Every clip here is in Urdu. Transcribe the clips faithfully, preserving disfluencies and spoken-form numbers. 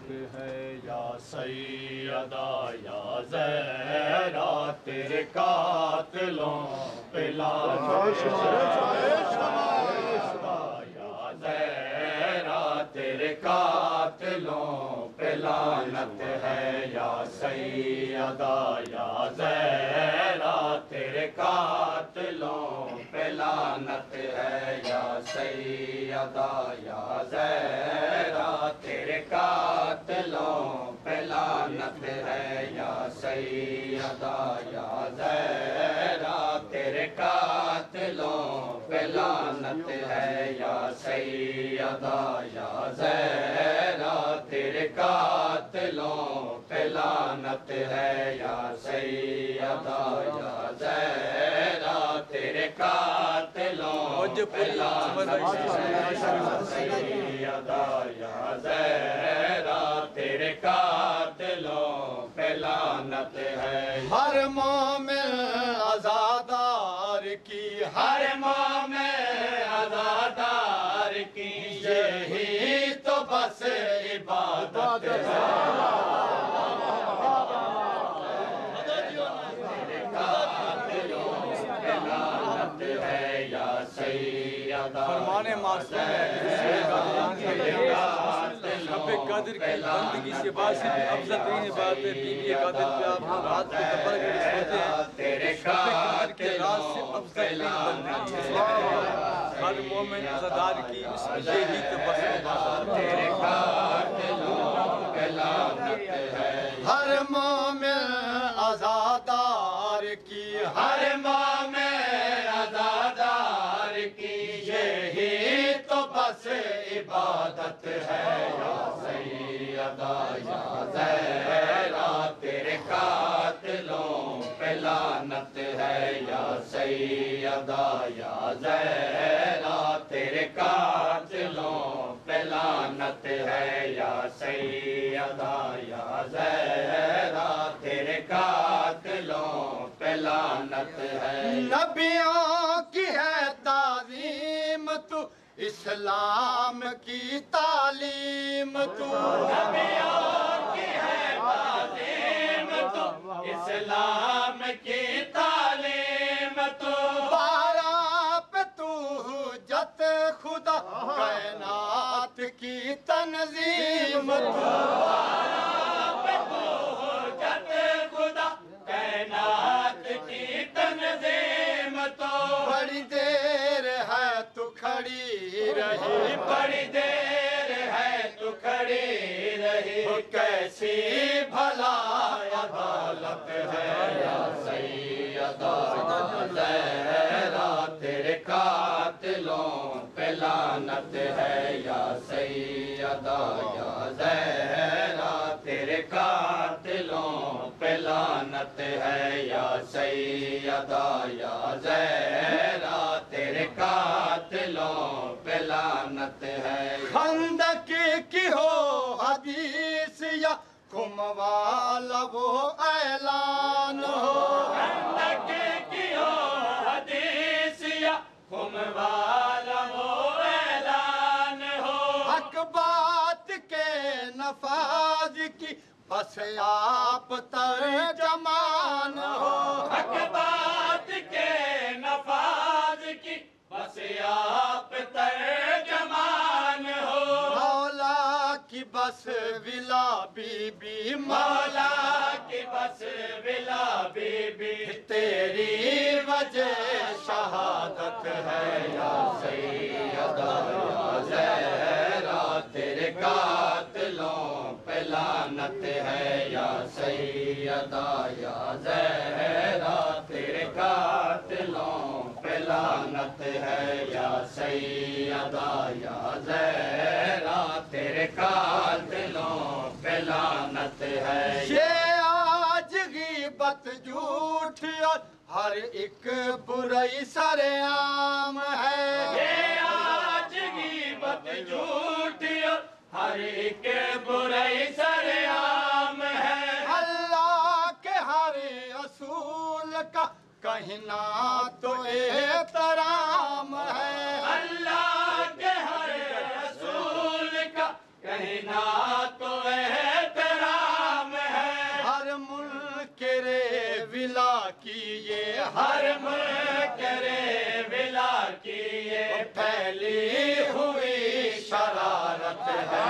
ہے یا سیدہ یا زہرا تیرے قاتلوں پہ لعنت یا زہرا تیرے قاتلوں پہ لعنت ہے یا سیدہ یا زہرا تیرے قاتلوں پہ لعنت ہے یا سیدہ یا زہرا تیرے قاتلوں پہ لعنت ہے یا سیدہ یا زہرا تیرے قاتلوں پہ لعنت ہے یا سیدہ یا زہرا تیرے قاتلوں پہ لعنت ہے یا سیدہ یا زہرا تیرے قاتلوں پہ لعنت ہے سیدہ یا زہرا تیرے قاتلوں پہ لعنت ہے ہر مومن عزادار کی ہر مومن عزادار کی یہی تو بس عبادت ہے فرمان معصوم ہے رب قادر کی بندگی سے باعث افضل ترین بات ہے بی بی قادر پہ آپ رات کو دبر کے سوتے ہیں رب قادر کے رات سے افضل ترین بندگی ہے ہر مومن عزادار کی یہی تو بس ہر مومن عزادار کی ہر مومن عزادار کی یہی تو بس عبادت ہے یا سیدہ یا زہرا تیرے قاتلوں پہ لعنت ہے یا سیدہ یا زہرا تیرے قاتلوں پہ لعنت ہے یا سیدہ یا زہرا تیرے قاتلوں پہ لعنت ہے نبیوں کی ہے تعظیم تو اسلام کی تعلیم تو نبیوں کی ہے تعظیم تو اسلام کی تعلیم تو بارہ پہ تو حجت خدا کائنات کی تنظیم تو بارہ پہ تو حجت خدا کائنات کی تنظیم تو بڑی دیر ہے تو کھڑی رہی بڑی دیر ہے تو کھڑی رہی کیسی بھلا عدالت ہے یا سیدہ زہرا تیرے قاتلوں پہ لعنت ہے یا سیدہ یا زہرا تیرے قاتلوں پہ لعنت ہے یا سیدہ یا زہرا تیرے قاتلوں پہ لعنت ہے خندق کی ہو حدیث یا کم والا وہ اعلان ہو خندق کی ہو حدیث یا کم والا وہ اعلان ہو حق بات کے نفاذ کی بس آپ ترجمان ہو حق بات کے نفاذ کی بس آپ ترجمان ہو مولا کی بس ولا بی بی مولا کی بس ولا بی بی تیری وجہ شہادت ہے یا سیدہ یا زہرا تیرے قاتلوں پہ لعنت ہے یا سیدہ یا زہرا تیرے قاتلوں پہ لعنت ہے یا سیدہ یا زہرا تیرے قاتلوں پہ لعنت ہے یہ آج غیبت جھوٹ اور ہر ایک برائی سر عام ہے یہ آج غیبت جھوٹ اور ہر ایک برائی سر عام ہے اللہ کے ہر اصول کا کہنا تو احترام ہے اللہ کے ہر رسول کا کہنا تو احترام کی یہ حرم کرے ولا کی یہ پھیلی ہوئی شرارت ہے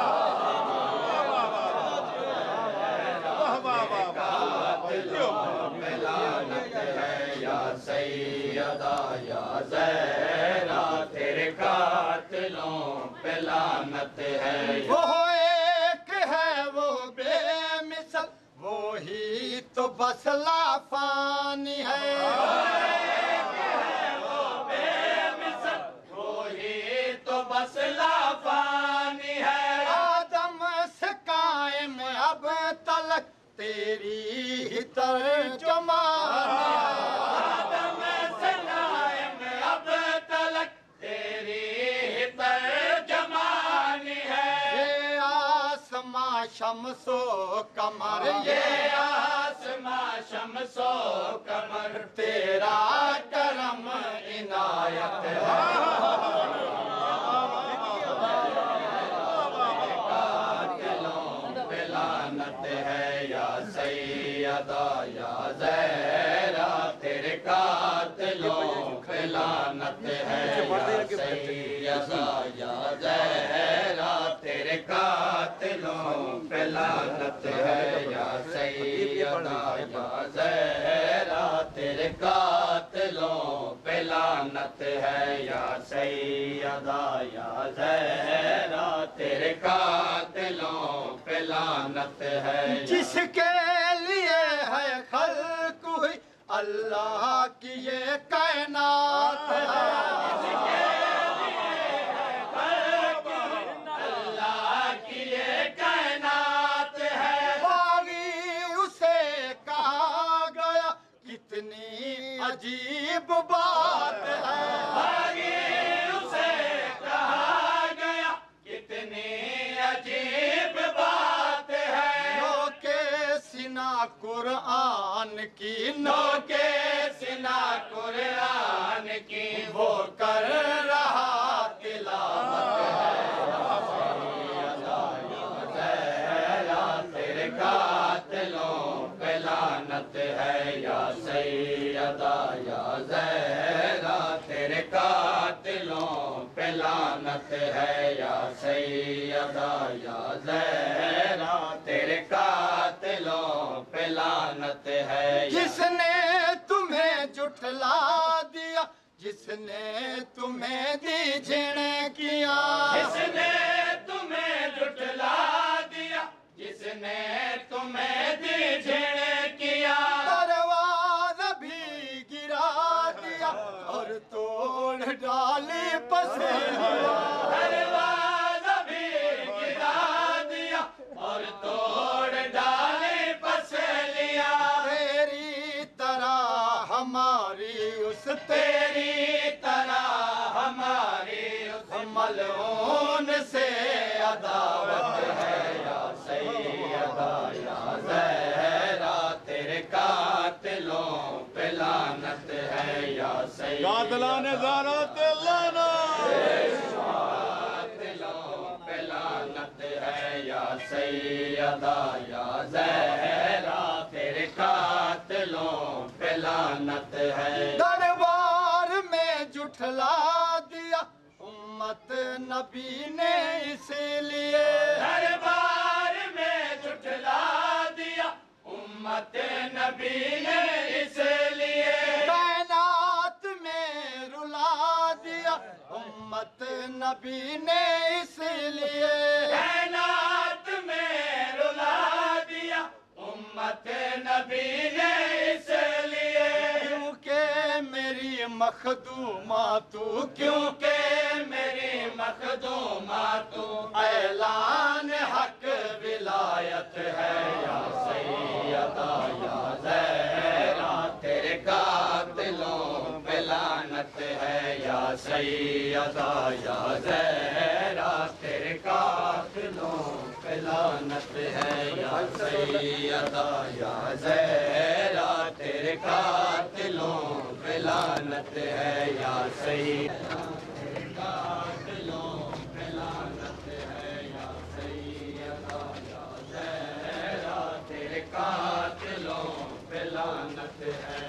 لعنت ہے یا سیدہ یا زہرا تیرے قاتلوں پہ لعنت ہے وہ ایک ہے وہ بے مثل وہی تو بس لافانی ہے ایک ہے وہ بے مثل وہی تو بس لافانی ہے آدم سے قائم اب تلک تیری ہی ترجمانی ہے آدم سے قائم اب تلک تیری ہی ترجمانی ہے یہ آسماں شمس و قمر یہ آسماں شمس و قمر تیرا کرم عنایت ہے سیدہ یا زہرا تیرے قاتلوں پہ لعنت ہے یا سیدہ یا زہرا تیرے قاتلوں پہ لعنت ہے یا سیدہ یا زہرا تیرے قاتلوں پہ لعنت ہے یا سیدہ یا زہرا تیرے قاتلوں پہ لعنت ہے جس کے لیے ہے خلق ہوئی اللہ کی یہ کائنات ہے جس کے لیے ہے خلق ہوئی اللہ کی یہ کائنات ہے باغی اسے کہا گیا کتنی عجیب بات ہے باغی اسے کہا گیا کتنی عجیب بات ہے نو کے سنا قرآن کی نو کے سنا قرآن کی وہ کر رہا تلاوت ہے تیرے قاتلوں پہ لعنت ہے یا سیدہ یا زہرا تیرے قاتلوں پہ لعنت ہے یا سیدہ یا زہرا تیرے قاتلوں پہ لعنت ہے جس نے تمہیں جھٹلا دیا جس نے تمہیں دی جھڑکیاں جس نے تمہیں جھٹلا دیا جس نے تمہیں دی جھڑکیاں دروازہ بھی گرا دیا اور توڑ ڈالی پسلیاں دروازہ بھی گرا دیا اور توڑ ڈالی پسلیاں تیری طرح ہماری اس تیری طرح ہماری اس ملعون سے عداوت ہے یا سیدہ یا زہرا تیرے قاتلوں پہ لعنت ہے یا سیدہ قاتلان زہرا تلانا قاتلوں پہ لعنت ہے یا سیدہ یا زہرا تیرے قاتلوں پہ لعنت ہے دربار میں جھٹلا دیا امت نبی نے اس لیے دربار میں جھٹلا دیا امت نبی نے اس لیے کائنات میں رلا دیا امت نبی نے اس لیے کائنات میں رلا دیا امت نبی نے اس لیے کیونکہ میری مخدومہ تو کیونکہ میری مخدومہ تو اعلان حق ولایت ہے یا سیدہ یا زہرا تیرے قاتلوں پہ لعنت ہے یا سیدہ یا زہرا تیرے قاتلوں پہ لعنت ہے یا سیدہ یا زہرا تیرے قاتلوں پہ لعنت ہے یا سیدہ تیرے قاتلوں پہ لعنت ہے یا سیدہ یا زہرا تیرے قاتلوں پہ لعنت ہے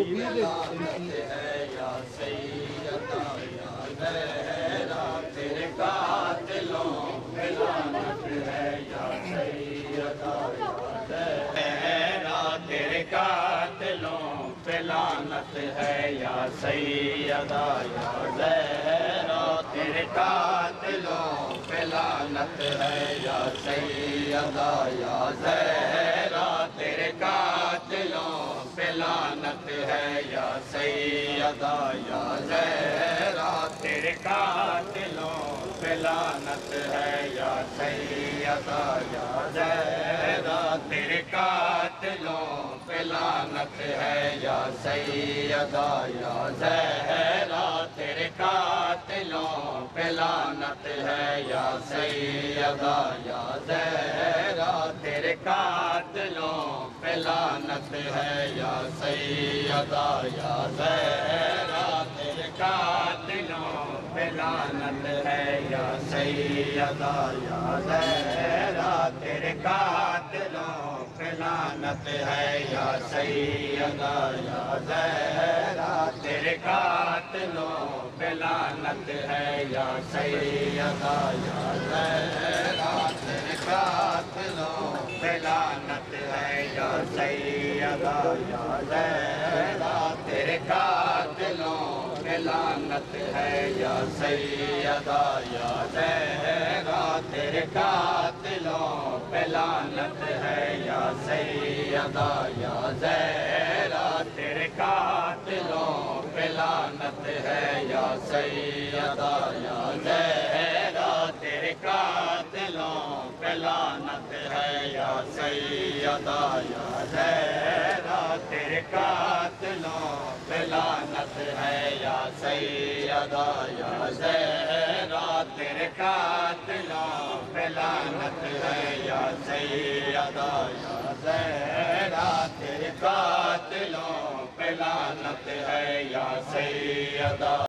لعنت ہے یا سیدہ یا زہرا تیرے قاتلوں پہ لعنت ہے یا سیدہ یا زہرا تیرے قاتلوں پہ لعنت ہے یا سیدہ یا زہرا تیرے قاتلوں پہ لعنت ہے یا سیدہ یا زہرا تیرے قاتلوں پہ لعنت ہے یا سیدہ یا زہرا تیرے قاتلوں پہ لعنت ہے یا سیدہ یا زہرا تیرے قاتلوں پہ لعنت ہے یا سیدہ یا زہرا تیرے قاتلوں پہ لعنت ہے یا سیدہ یا زہرا تیرے قاتلوں پہ لعنت ہے یا سیدہ یا زہرا تیرے قاتلوں پہ لعنت ہے یا سیدہ یا زہرا تیرے قاتلوں پہ لعنت ہے یا سیدہ یا زہرا تیرے قاتلوں پہ لعنت ہے یا سیدہ یا زہرا تیرے قاتلوں پہ لعنت ہے یا سیدہ یا زہرا تیرے قاتلوں پہ لعنت ہے یا سیدہ یا زہرا تیرے قاتلوں پہ لعنت ہے یا سیدہ یا زہرا تیرے قاتلوں پہ لعنت ہے یا سیدہ یا زہرا تیرے قاتلوں پہ لعنت ہے یا سیدہ یا زہرا تیرے قاتلوں پہ لعنت ہے یا سیدہ یا زہرا تیرے قاتلوں پہ لعنت ہے یا سیدہ یا زہرا تیرے قاتلوں پہ لعنت ہے یا سیدہ